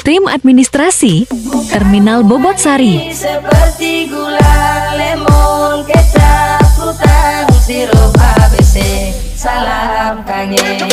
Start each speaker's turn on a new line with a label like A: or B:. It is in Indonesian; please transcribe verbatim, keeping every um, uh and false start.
A: Tim administrasi Terminal Bobotsari.
B: Seperti gula, lemon, kecap, frutan, sirup A B C. Salam kangen.